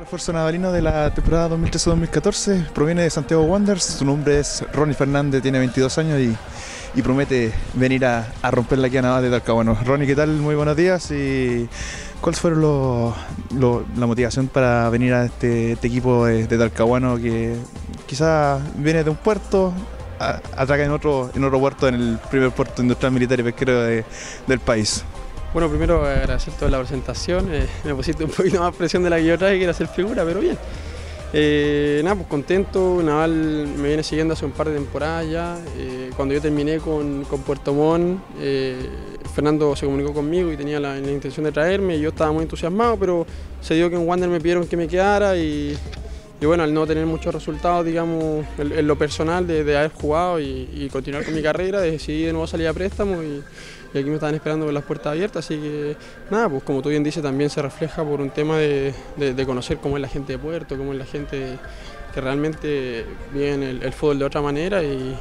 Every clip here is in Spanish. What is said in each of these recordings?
refuerzo navalino de la temporada 2013-2014, proviene de Santiago Wanderers, su nombre es Ronnie Fernández, tiene 22 años y promete venir a romperla aquí a Naval de Talcahuano. Ronnie, ¿qué tal? Muy buenos días. ¿Y cuáles fueron la motivación para venir a este equipo de Talcahuano que quizás viene de un puerto, atraca en otro puerto, en el primer puerto industrial, militar y pesquero del país? Bueno, primero agradecer toda la presentación, me pusiste un poquito más presión de la que yo traje, que era hacer figura, pero bien. Nada, pues contento. Naval me viene siguiendo hace un par de temporadas ya. Cuando yo terminé con Puerto Montt, Fernando se comunicó conmigo y tenía la intención de traerme, y yo estaba muy entusiasmado, pero se dio que en Wander me pidieron que me quedara y bueno, al no tener muchos resultados, digamos, en lo personal de haber jugado y continuar con mi carrera, decidí de nuevo salir a préstamo y aquí me estaban esperando con las puertas abiertas, así que nada, pues como tú bien dices, también se refleja por un tema de conocer cómo es la gente de Puerto, cómo es la gente que realmente vive el fútbol de otra manera y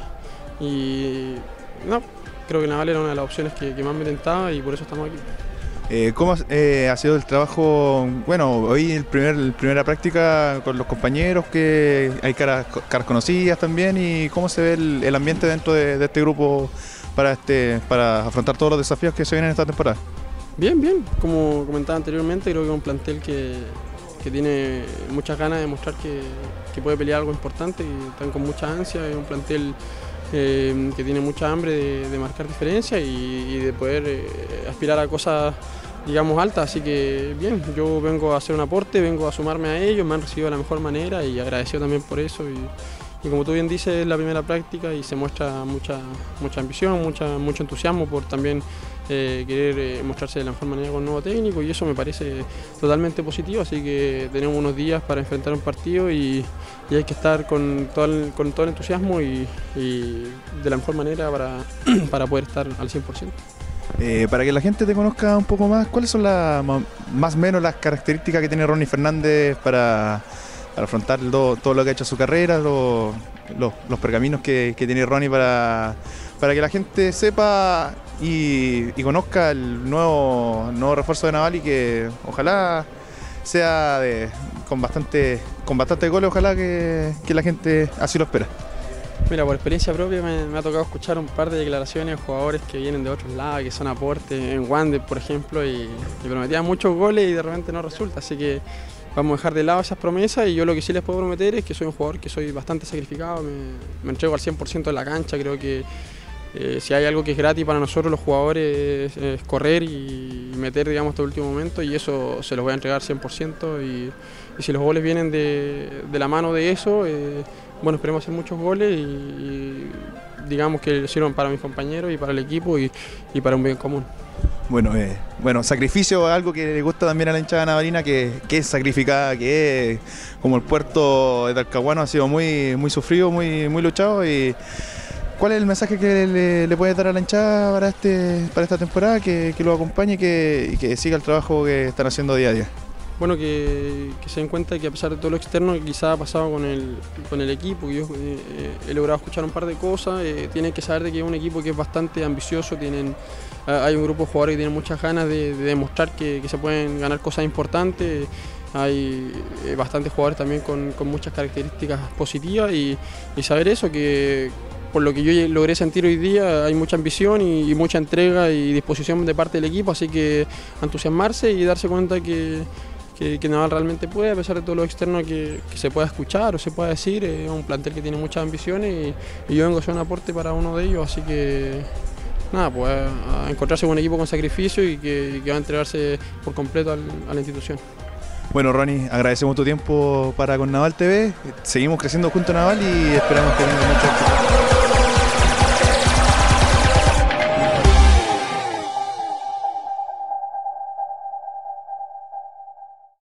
no, creo que Naval era una de las opciones que más me tentaba y por eso estamos aquí. ¿Cómo ha sido el trabajo? Bueno, hoy primera práctica con los compañeros, que hay caras conocidas también, y cómo se ve el ambiente dentro de este grupo para afrontar todos los desafíos que se vienen esta temporada. Bien, bien, como comentaba anteriormente, creo que es un plantel que tiene muchas ganas de mostrar que puede pelear algo importante y están con mucha ansia. Es un plantel que tiene mucha hambre de marcar diferencia y de poder aspirar a cosas, digamos, altas, así que bien, yo vengo a hacer un aporte, vengo a sumarme a ellos, me han recibido de la mejor manera y agradecido también por eso y como tú bien dices, es la primera práctica y se muestra mucha ambición, mucho entusiasmo por también querer mostrarse de la mejor manera con un nuevo técnico, y eso me parece totalmente positivo, así que tenemos unos días para enfrentar un partido y hay que estar con todo el entusiasmo y de la mejor manera para poder estar al 100%. Para que la gente te conozca un poco más, ¿cuáles son más o menos las características que tiene Ronnie Fernández para afrontar todo lo que ha hecho en su carrera, los pergaminos que tiene Ronnie para que la gente sepa y conozca el nuevo refuerzo de Naval, y que ojalá sea con bastante goles, ojalá que la gente así lo espera? Mira, por experiencia propia me ha tocado escuchar un par de declaraciones de jugadores que vienen de otros lados, que son aportes en Wander, por ejemplo, y prometían muchos goles y de repente no resulta, así que vamos a dejar de lado esas promesas, y yo lo que sí les puedo prometer es que soy un jugador que soy bastante sacrificado, me entrego al 100% en la cancha. Creo que si hay algo que es gratis para nosotros los jugadores es correr y meter, digamos, hasta el último momento, y eso se los voy a entregar 100%, y si los goles vienen de la mano de eso, bueno, esperemos hacer muchos goles y digamos que sirvan para mis compañeros y para el equipo y para un bien común. Bueno, sacrificio es algo que le gusta también a la hinchada navalina, que es sacrificada, que es como el puerto de Talcahuano ha sido muy sufrido, muy luchado. Y ¿cuál es el mensaje que le puede dar a la hinchada para esta temporada? Que lo acompañe y que siga el trabajo que están haciendo día a día. Bueno, que se den cuenta que a pesar de todo lo externo que quizás ha pasado con el equipo, que yo he logrado escuchar un par de cosas, tienen que saber de que es un equipo que es bastante ambicioso, hay un grupo de jugadores que tienen muchas ganas de demostrar que se pueden ganar cosas importantes, hay bastantes jugadores también con muchas características positivas, y saber eso, que por lo que yo logré sentir hoy día, hay mucha ambición y mucha entrega y disposición de parte del equipo, así que entusiasmarse y darse cuenta que Naval realmente puede, a pesar de todo lo externo que se pueda escuchar o se pueda decir. Es un plantel que tiene muchas ambiciones y yo vengo a hacer un aporte para uno de ellos, así que nada, pues a encontrarse con un equipo con sacrificio y que va a entregarse por completo a la institución. Bueno, Ronnie, agradecemos tu tiempo con Naval TV, seguimos creciendo junto a Naval y esperamos que tenga mucho éxito.